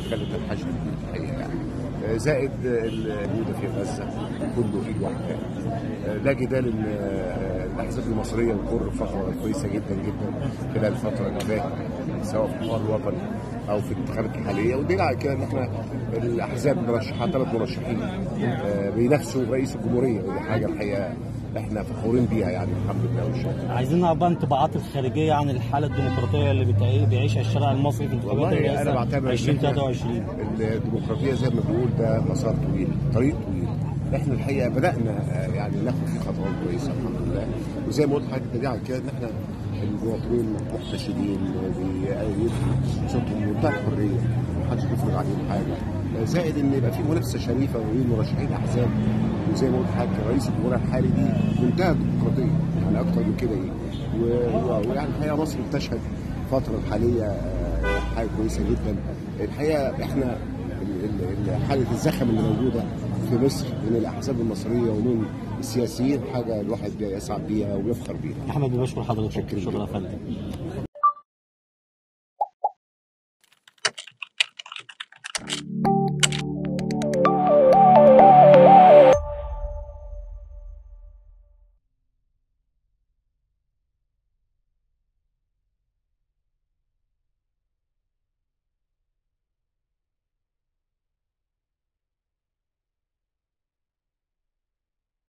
خالد الحشد الحقيقه يعني. زائد الوجود في غزه كله ايد واحده. لا جدال ان الاحزاب المصريه بتمر فتره كويسه جدا جدا خلال الفتره اللي فاتت، سواء في الحوار الوطني او في الانتخابات الحاليه، ودليل على كده ان احنا الاحزاب مرشحه 3 مرشحين بينافسوا رئيس الجمهوريه، ودي حاجه الحقيقه احنا فخورين بيها يعني الحمد لله والشكر. عايزين نعرف بقى انطباعات الخارجيه عن الحاله الديمقراطيه اللي بيعيشها الشارع المصري في انتخابات الرئاسه انا بعتبر 2023. الديمقراطيه زي ما بنقول ده مسار طويل، طريق طويل. احنا الحقيقه بدانا يعني ناخد فيه خطوات كويسه الحمد لله، وزي ما قلت لحضرتك دليل على كده ان احنا المواطنين محتشدين بيدوا صوتهم بمنتهى الحريه، محدش بيفرض عليهم حاجه، زائد ان يبقى في منافسه شريفه ما بين مرشحين احزاب، وزي ما قلت لحضرتك رئيس الجمهوريه الحالي دي منتهى الديمقراطيه يعني اكتر من كده ويعني الحقيقه مصر بتشهد الفتره الحاليه حاجه كويسه جدا. الحقيقه احنا حاله الزخم اللي موجوده في مصر من الاحزاب المصريه ومن السياسيين حاجه الواحد بيسعد بيها وبيفخر بيها. احمد بشكر حضرتك، شكرا يا فندم.